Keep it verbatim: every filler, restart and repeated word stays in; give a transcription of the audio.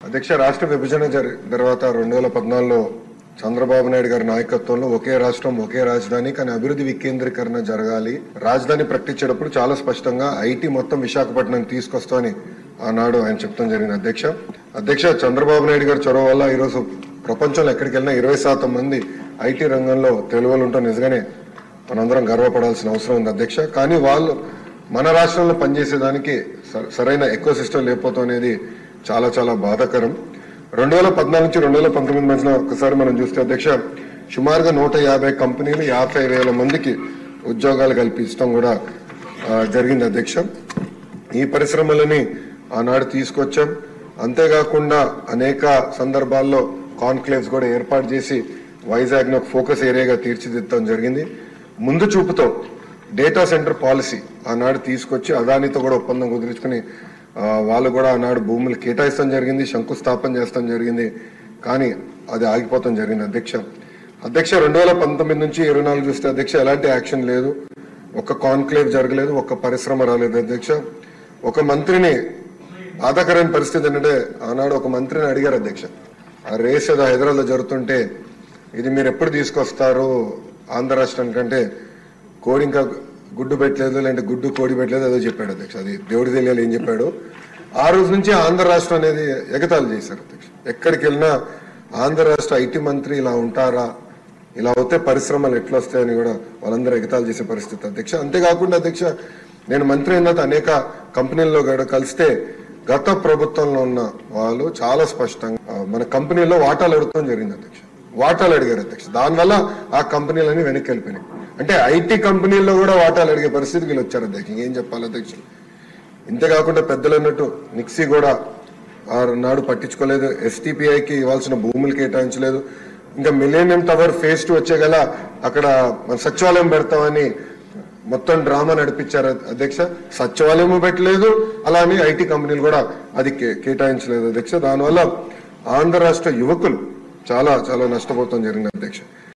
అధ్యక్ష రాష్ట్ర విభజన తర్వాత రెండు వేల పద్నాలుగులో చంద్రబాబు నాయుడు గారి నాయకత్వంలో ఒకే రాష్ట్రం ఒకే రాజధాని కానీ అభివృద్ధి వికేంద్రీకరణ జరగాలి. రాజధాని ప్రకటించేటప్పుడు చాలా స్పష్టంగా ఐటీ మొత్తం విశాఖపట్నానికి తీసుకొస్తామని ఆనాడు ఆయన చెప్తాం జరిగింది. అధ్యక్ష అధ్యక్ష చంద్రబాబు నాయుడు గారి చొరవ వల్ల ఈరోజు ప్రపంచంలో ఎక్కడికి వెళ్ళినా ఇరవై శాతం మంది ఐటీ రంగంలో తెలుగులు ఉంటాం. నిజంగానే మనందరం గర్వపడాల్సిన అవసరం ఉంది అధ్యక్ష. కానీ వాళ్ళు మన రాష్ట్రంలో పనిచేసేదానికి సరైన ఎకో సిస్టమ్ లేకపోవడం అనేది చాలా చాలా బాధాకరం. రెండు వేల పద్నాలుగు నుంచి రెండు వేల పంతొమ్మిది మధ్యన ఒకసారి మనం చూస్తే అధ్యక్ష సుమారుగా నూట యాభై కంపెనీలు యాభై వేల మందికి ఉద్యోగాలు కల్పించడం కూడా జరిగింది అధ్యక్ష. ఈ పరిశ్రమలని ఆనాడు తీసుకొచ్చాం. అంతేకాకుండా అనేక సందర్భాల్లో కాన్క్లేవ్స్ కూడా ఏర్పాటు చేసి వైజాగ్ ని ఒక ఫోకస్ ఏరియాగా తీర్చిదిద్దడం జరిగింది. ముందు చూపుతో డేటా సెంటర్ పాలసీ ఆనాడు తీసుకొచ్చి అదానితో కూడా ఒప్పందం కుదుర్చుకుని వాళ్ళు కూడా ఆనాడు భూములు కేటాయిస్తాం జరిగింది, శంకుస్థాపన చేస్తాం జరిగింది. కానీ అది ఆగిపోతాం జరిగింది అధ్యక్ష. అధ్యక్ష రెండు వేల పంతొమ్మిది నుంచి ఇరవై నాలుగు చూస్తే అధ్యక్ష ఎలాంటి యాక్షన్ లేదు, ఒక్క కాన్క్లేవ్ జరగలేదు, ఒక్క పరిశ్రమ రాలేదు అధ్యక్ష. ఒక మంత్రిని బాధాకరమైన పరిస్థితి ఏంటంటే ఆనాడు ఒక మంత్రిని అడిగారు అధ్యక్ష, ఆ రేస్ ఏదో హైదరాబాద్లో జరుగుతుంటే ఇది మీరు ఎప్పుడు తీసుకొస్తారు ఆంధ్ర రాష్ట్రానికి అంటే కోడి ఇంకా గుడ్డు పెట్టలేదు, లేదంటే గుడ్డు కోడి పెట్టలేదు అదో చెప్పాడు అధ్యక్ష. అది దేవుడి తెలియాలి ఏం చెప్పాడు. ఆ రోజు నుంచి ఆంధ్ర రాష్ట్రం అనేది ఎగతాళి చేశారు అధ్యక్ష. ఎక్కడికి వెళ్ళినా ఆంధ్ర రాష్ట్ర ఐటీ మంత్రి ఇలా ఉంటారా, ఇలా అవుతే పరిశ్రమలు ఎట్లా వస్తాయని కూడా వాళ్ళందరూ ఎగతాళి చేసే పరిస్థితి అధ్యక్ష. అంతేకాకుండా అధ్యక్ష నేను మంత్రి అయిన తర్వాత అనేక కంపెనీల్లో కూడా కలిస్తే గత ప్రభుత్వంలో ఉన్న వాళ్ళు చాలా స్పష్టంగా మన కంపెనీలో వాటాలు అడుగుతాం జరిగింది అధ్యక్ష. వాటాలు అడిగారు అధ్యక్ష. దానివల్ల ఆ కంపెనీలన్నీ వెనక్కి వెళ్ళిపోయినాయి. అంటే ఐటీ కంపెనీల్లో కూడా వాటాలు అడిగే పరిస్థితికి వీళ్ళు వచ్చారు అధ్యక్ష. ఏం చెప్పాలి అధ్యక్ష. ఇంతేకాకుండా పెద్దలు అన్నట్టు నిక్సీ కూడా నాడు పట్టించుకోలేదు, ఎస్టీపీఐకి ఇవ్వాల్సిన భూములు కేటాయించలేదు. ఇంకా మిలేనియం టవర్ ఫేజ్ టూ వచ్చే గల అక్కడ మన సచివాలయం పెడతామని మొత్తం డ్రామా నడిపించారు అధ్యక్ష. సచివాలయం పెట్టలేదు, అలానే ఐటీ కంపెనీలు కూడా అది కేటాయించలేదు అధ్యక్ష. దానివల్ల ఆంధ్ర రాష్ట్ర యువకులు చాలా చాలా నష్టపోతాం జరిగింది అధ్యక్ష.